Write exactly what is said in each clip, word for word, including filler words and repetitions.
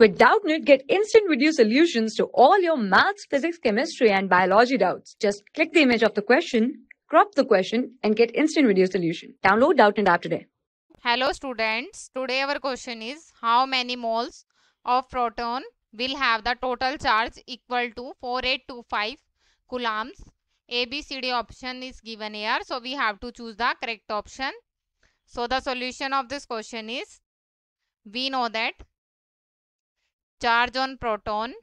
With Doubtnut, get instant video solutions to all your maths, physics, chemistry, and biology doubts. Just click the image of the question, crop the question, and get instant video solution. Download Doubtnut app today. Hello students, today our question is how many moles of proton will have the total charge equal to four thousand eight hundred twenty-five coulombs. A, B, C, D option is given here, so we have to choose the correct option. So the solution of this question is, we know that charge on proton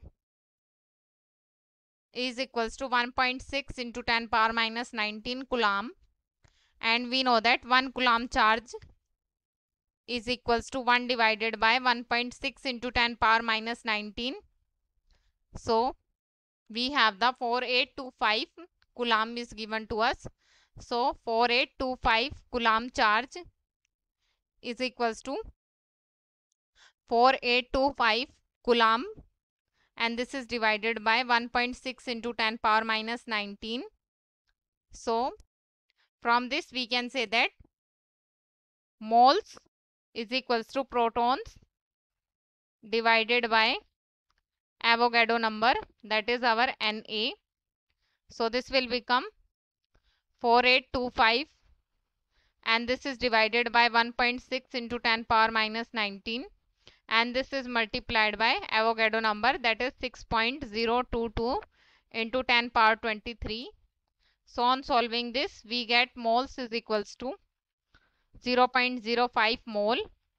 is equals to one point six into ten power minus nineteen coulomb, and we know that one coulomb charge is equals to one divided by one point six into ten power minus nineteen. So we have the four thousand eight hundred twenty-five coulomb is given to us. So four thousand eight hundred twenty-five coulomb charge is equals to four thousand eight hundred twenty-five coulomb, and this is divided by one point six into ten power minus nineteen. So from this we can say that moles is equals to protons divided by Avogadro number, that is our Na. So this will become four thousand eight hundred twenty-five, and this is divided by one point six into ten power minus nineteen, and this is multiplied by Avogadro number, that is six point zero two two into ten power twenty-three. So on solving this we get moles is equals to zero point zero five mole,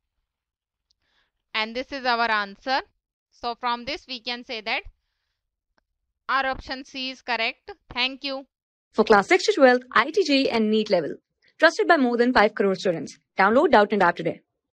and this is our answer. So from this we can say that our option C is correct. Thank you. For class six to twelve, I I T J E E and NEET level. Trusted by more than five crore students. Download Doubtnut app today.